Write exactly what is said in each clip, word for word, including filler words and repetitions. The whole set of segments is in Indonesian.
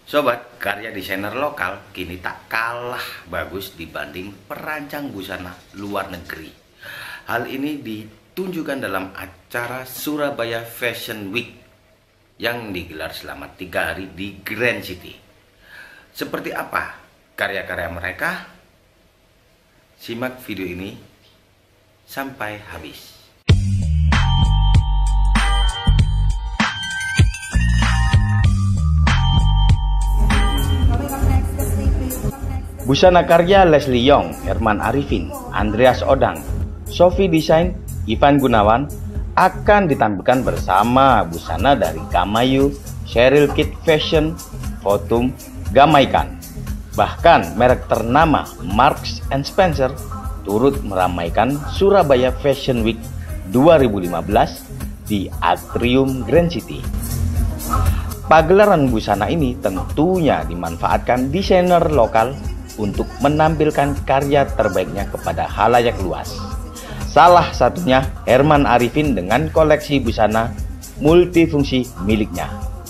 Sobat, karya desainer lokal kini tak kalah bagus dibanding perancang busana luar negeri. Hal ini ditunjukkan dalam acara Surabaya Fashion Week yang digelar selama tiga hari di Grand City. Seperti apa karya-karya mereka? Simak video ini sampai habis. Busana karya Leslie Yong, Herman Arifin, Andreas Odang, Sophie Design, Ivan Gunawan akan ditampilkan bersama busana dari Gamayu, Cheryl Kit Fashion, Fotum, Gamaikan. Bahkan merek ternama Marks and Spencer turut meramaikan Surabaya Fashion Week dua ribu lima belas di Atrium Grand City. Pagelaran busana ini tentunya dimanfaatkan desainer lokal untuk menampilkan karya terbaiknya kepada khalayak luas. Salah satunya Herman Arifin dengan koleksi busana multifungsi miliknya.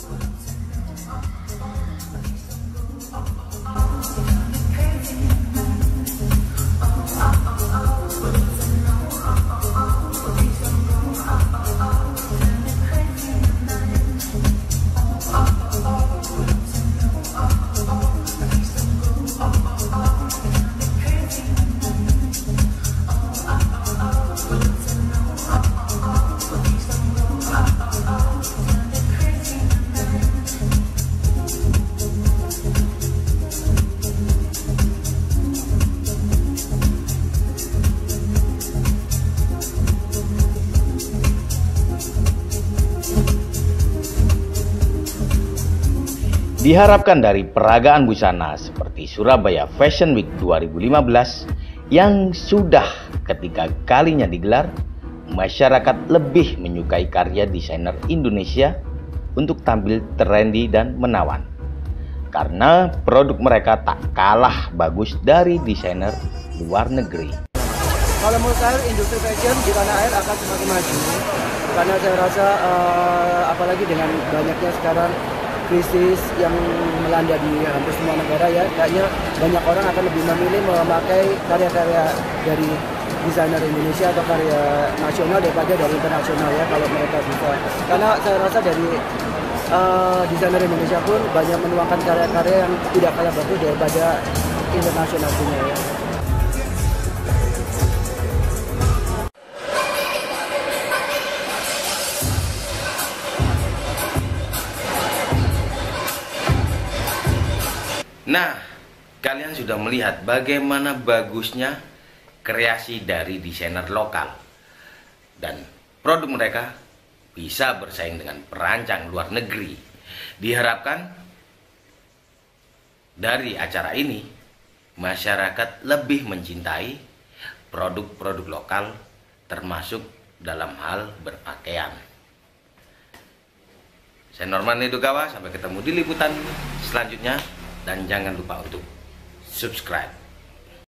Diharapkan dari peragaan busana seperti Surabaya Fashion Week dua ribu lima belas yang sudah ketiga kalinya digelar, masyarakat lebih menyukai karya desainer Indonesia untuk tampil trendy dan menawan. Karena produk mereka tak kalah bagus dari desainer luar negeri. Kalau menurut saya industri fashion di tanah air akan semakin maju. Karena saya rasa uh, apalagi dengan banyaknya sekarang krisis yang melanda di hampir semua negara ya, kayaknya banyak orang akan lebih memilih memakai karya-karya dari desainer Indonesia atau karya nasional daripada dari internasional ya, kalau mereka bisa. Karena saya rasa dari uh, desainer Indonesia pun banyak menuangkan karya-karya yang tidak kalah bagus daripada internasional punya ya. Nah, kalian sudah melihat bagaimana bagusnya kreasi dari desainer lokal. Dan produk mereka bisa bersaing dengan perancang luar negeri. Diharapkan dari acara ini, masyarakat lebih mencintai produk-produk lokal termasuk dalam hal berpakaian. Saya Norman Edukawa, sampai ketemu di liputan selanjutnya. Dan jangan lupa untuk subscribe.